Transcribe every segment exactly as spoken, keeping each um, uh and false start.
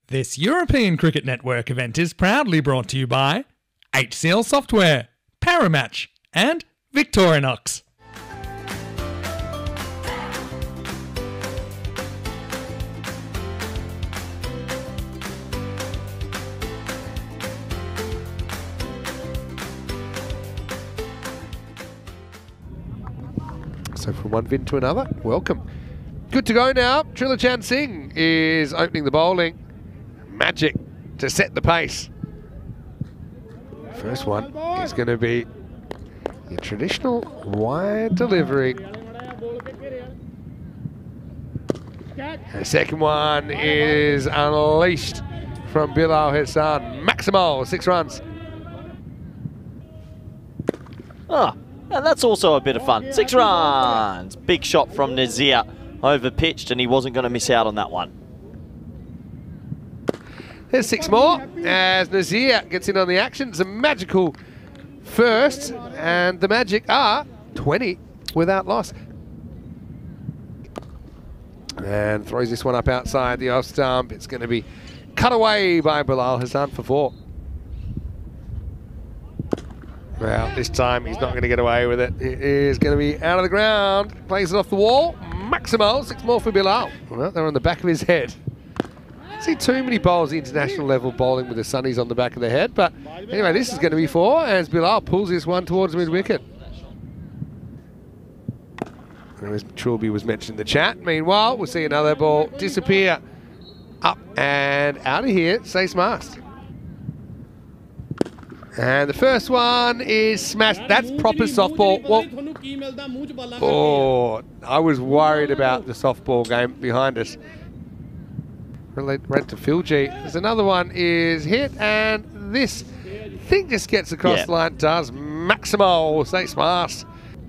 This European Cricket Network event is proudly brought to you by H C L Software, Paramatch and Victorinox. So from one vid to another, welcome. Good to go now. Trilochan Singh is opening the bowling. Magic to set the pace. First one is going to be your traditional wide delivery. The second one is unleashed from Bilal Hassan. Maximal, six runs. Oh, and that's also a bit of fun. Six runs. Big shot from Nazir. Over pitched, and he wasn't going to miss out on that one. There's six more as Nazir gets in on the action. It's a magical first, and the Magic are twenty without loss. And throws this one up outside the off stump. It's going to be cut away by Bilal Hassan for four. Well, this time he's not going to get away with it. It is going to be out of the ground. Plays it off the wall. Maximal, six more for Bilal. Well, they're on the back of his head. See too many bowlers at international level bowling with the sunnies on the back of their head. But anyway, this is going to be four as Bilal pulls this one towards mid-wicket. As Trilby was mentioned in the chat. Meanwhile, we'll see another ball disappear up and out of here. Stay smart. And the first one is smashed. That's proper softball. Well, oh, I was worried about the softball game behind us. Red to Phil G. There's another one is hit, and this thing just gets across yeah. the line. Does Maximal. Stay smart.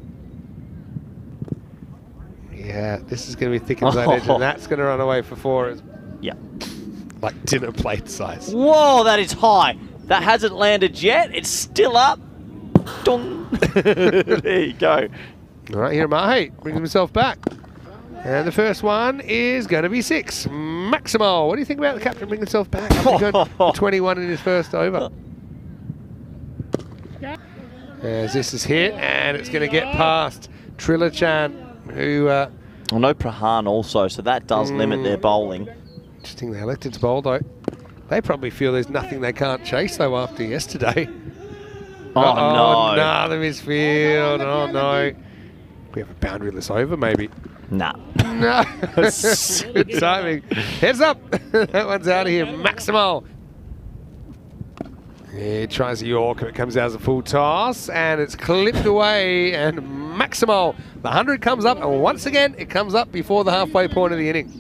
Yeah, this is going to be thick as that edge, and that's going to run away for four. Yeah. Like dinner plate size. Whoa, that is high. That hasn't landed yet. It's still up. Dong. There you go. All right, here Mahi brings himself back. And the first one is going to be six. Maximal. What do you think about the captain bringing himself back? twenty-one in his first over. As this is hit, and it's going to get past Trilochan, who... Uh, well, no Prahan also, so that does mm, limit their bowling. Interesting, they elected to bowl, though. They probably feel there's nothing they can't chase, though, after yesterday. Oh, uh -oh no. No, the misfield. Oh, no. We have a boundaryless over, maybe. Nah. No. Good timing. Heads up. That one's out of here. Maximal. He tries a Yorker. It comes out as a full toss, and it's clipped away. And Maximal. The one hundred comes up, and once again, it comes up before the halfway point of the inning.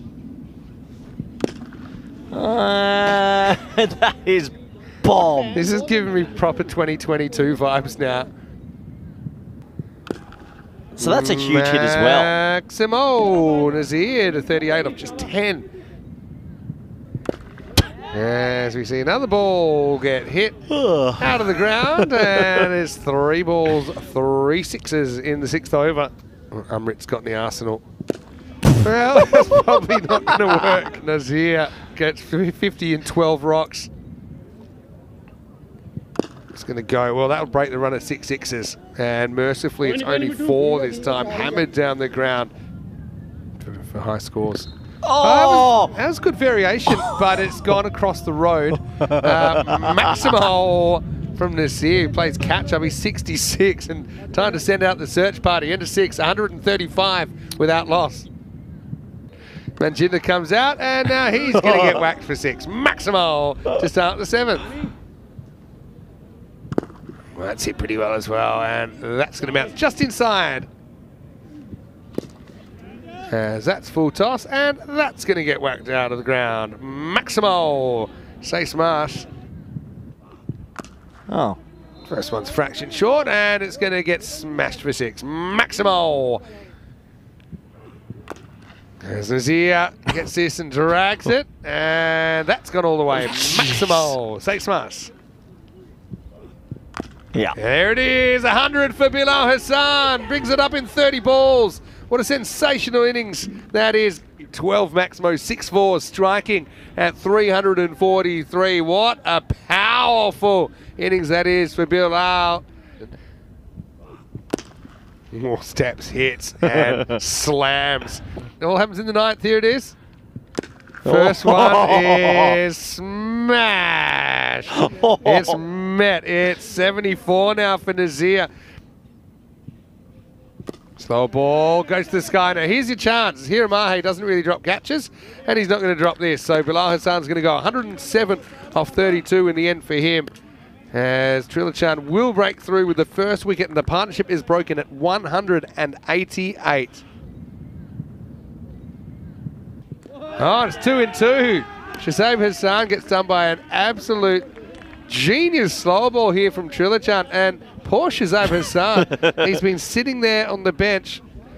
Uh, that is bomb. This is giving me proper twenty twenty-two vibes now. So that's a huge hit as well. Maximo Nazir to thirty-eight off just ten. As we see another ball get hit out of the ground, and there's three balls, three sixes in the sixth over. Umrit's got in the arsenal. Well, that's probably not going to work. Nazir gets fifty and twelve rocks. It's going to go. Well, that'll break the run at six sixes. And mercifully, it's only four this time. Hammered down the ground for, for high scores. Oh! Uh, that, was, that was good variation, but it's gone across the road. Uh, Maximal from Nasir plays catch up. He's sixty-six and time to send out the search party. Into six, one hundred thirty-five without loss. Manjinder comes out, and now he's going to get whacked for six. Maximal to start the seventh. Well, that's hit pretty well as well, and that's going to bounce just inside. As that's full toss, and that's going to get whacked out of the ground. Maximal, stay smart. Oh. First one's fraction short, and it's going to get smashed for six. Maximal. As Nazir gets this and drags it, and that's gone all the way. Maximal, stay smart. Yeah. There it is, one hundred for Bilal Hassan. Brings it up in thirty balls. What a sensational innings that is. twelve Maximo, six four, striking at three hundred forty-three. What a powerful innings that is for Bilal. More steps, hits, and slams. It all happens in the ninth. Here it is. First one is smash. It's met. It's seventy-four now for Nazir. Slow ball goes to the sky. Now here's your chance. Here Mahe doesn't really drop catches, and he's not going to drop this. So Bilal Hassan's going to go one hundred seven off thirty-two in the end for him. As Trilochan will break through with the first wicket, and the partnership is broken at one hundred eighty-eight. Oh, it's two and two. Shazab Hassan gets done by an absolute genius slow ball here from Trilochan, and poor Shazab Hassan, he's been sitting there on the bench.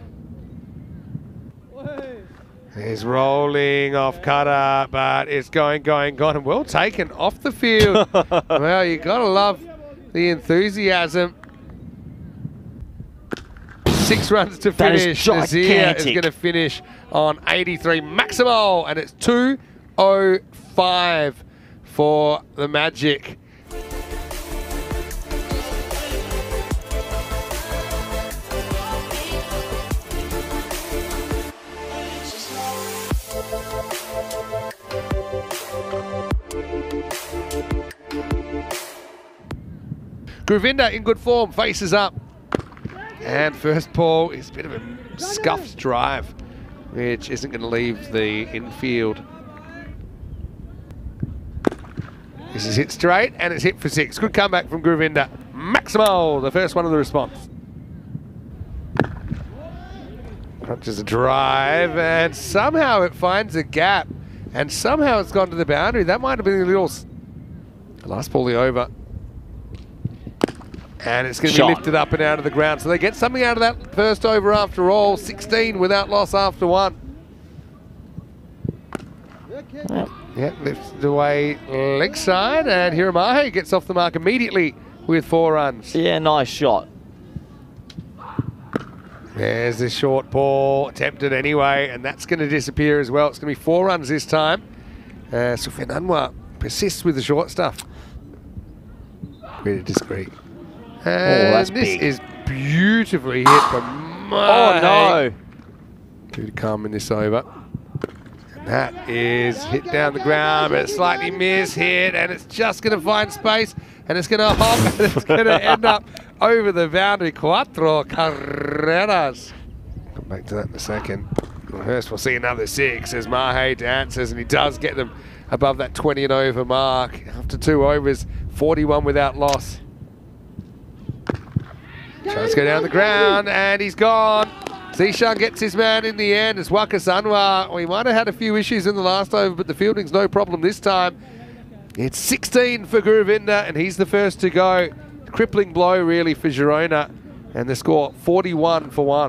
He's rolling off cutter, but it's going, going, gone, and well taken off the field. Well, you got to love the enthusiasm. Six runs to finish. Nazir is going to finish on eighty-three. Maximo, and it's two oh five for the Magic. Govinda in good form, faces up. And first ball is a bit of a scuffed drive, which isn't going to leave the infield. This is hit straight, and it's hit for six. Good comeback from Govinda. Maximo, the first one of the response. Punches a drive, and somehow it finds a gap, and somehow it's gone to the boundary. That might have been a little... Last ball, the over. And it's going to be lifted up and out of the ground. So they get something out of that first over after all. sixteen without loss after one. Yep, yeah, lifts away leg side. And Hiramahe gets off the mark immediately with four runs. Yeah, nice shot. There's the short ball, attempted anyway, and that's going to disappear as well. It's going to be four runs this time. Uh, Sufyan Anwar persists with the short stuff. Really discreet. And oh, that's this big. is beautifully hit from Oh, no. Two to come in this over. And that is hit down the ground, but it's slightly miss-hit, and it's just going to find space, and it's going to hop, and it's going to end up over the boundary. Cuatro carreras. Come back to that in a second. First, we'll see another six as Mahe dances, and he does get them above that twenty and over mark. After two overs, forty-one without loss. Tries to go down the ground, and he's gone. Zishan gets his man in the end. It's Wakas Anwar. We might have had a few issues in the last over, but the fielding's no problem this time. It's sixteen for Guruvinda, and he's the first to go. Crippling blow, really, for Girona. And the score, forty-one for one.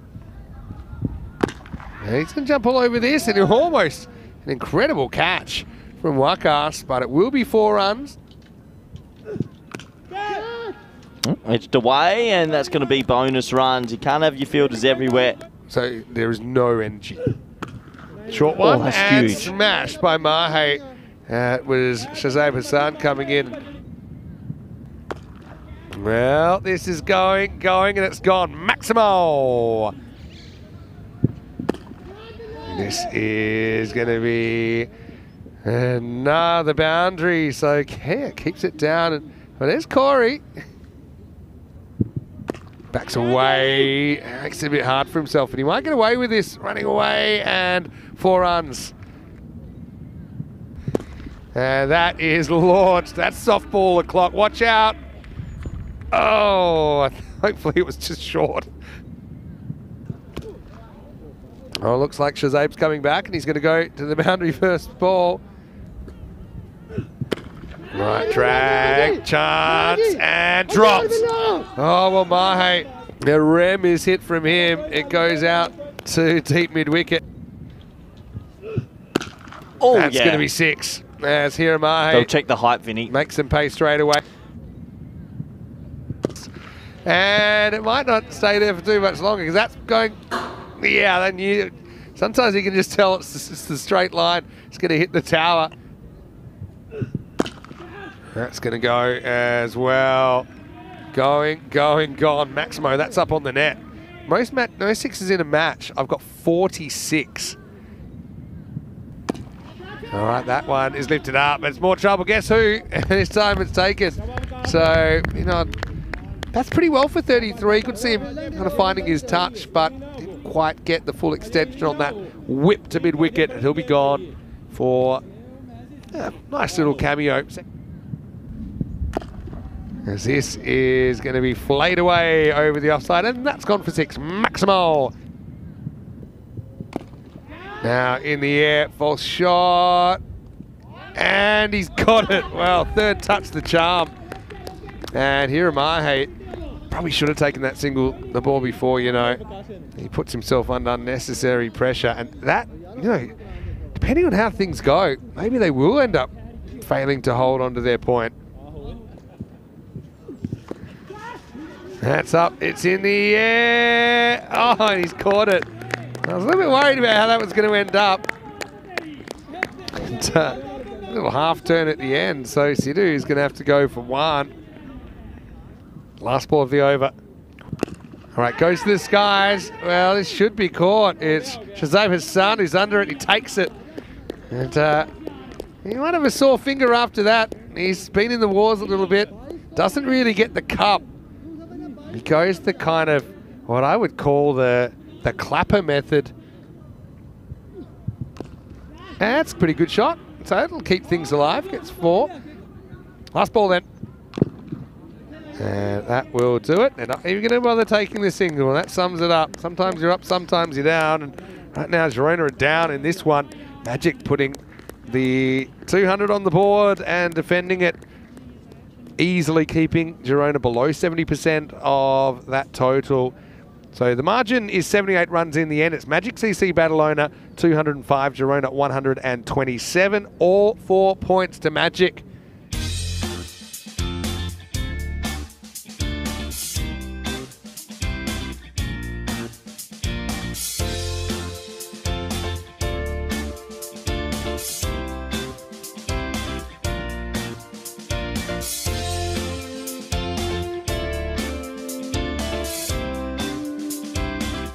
And he's going to jump all over this, and almost an incredible catch from Wakas, but it will be four runs. Edged away, and that's going to be bonus runs. You can't have your fielders everywhere. So there is no energy. Short one, oh, that's and huge. Smashed by Mahe. Uh, it was Shazab Hassan coming in. Well, this is going, going, and it's gone. Maximo. This is going to be another boundary. So yeah, keeps it down. And well, there's Corey. Backs away, makes it a bit hard for himself, and he might get away with this, running away, and four runs. And that is launched. That's softball o'clock. Watch out. Oh, hopefully it was just short. Oh, looks like Shazab's coming back, and he's going to go to the boundary first ball. Right, drag, chance, and drops. Oh, well, Mahe, the rem is hit from him. It goes out to deep mid-wicket. Oh, That's yeah. going to be six. As here Mahe. They'll check the height, Vinny. Makes them pay straight away. And it might not stay there for too much longer, because that's going... Yeah, they knew... Sometimes you can just tell it's, it's the straight line. It's going to hit the tower. That's going to go as well. Going, going, gone. Maximo, that's up on the net. Most, mat most sixes in a match, I've got forty-six. All right, that one is lifted up. It's more trouble. Guess who? This time it's taken. So, you know, that's pretty well for thirty-three. Could see him kind of finding his touch, but didn't quite get the full extension on that whip to mid-wicket. And he'll be gone for a nice little cameo. As this is going to be flayed away over the offside, and that's gone for six. Maximo. Now in the air, false shot. And he's got it. Well, third touch the charm. And here am I, hey. Probably should have taken that single, the ball before, you know. He puts himself under unnecessary pressure. And that, you know, depending on how things go, maybe they will end up failing to hold on to their point. That's up, it's in the air. Oh, and he's caught it. I was a little bit worried about how that was going to end up. And, uh, a little half turn at the end, so Sidhu is going to have to go for one. Last ball of the over. All right, goes to the skies. Well, this should be caught. It's Shazam Hassan who's under it. He takes it. And uh, he might have a sore finger after that. He's been in the wars a little bit. Doesn't really get the cup. He goes the kind of what I would call the the clapper method. That's a pretty good shot. So it'll keep things alive. Gets four. Last ball then. And that will do it. They're not even going to bother taking the single. That sums it up. Sometimes you're up, sometimes you're down. And right now Girona are down in this one. Magic putting the two hundred on the board and defending it. Easily keeping Girona below seventy percent of that total. So the margin is seventy-eight runs in the end. It's Magic C C Badalona two hundred and five, Girona one hundred and twenty-seven. All four points to Magic.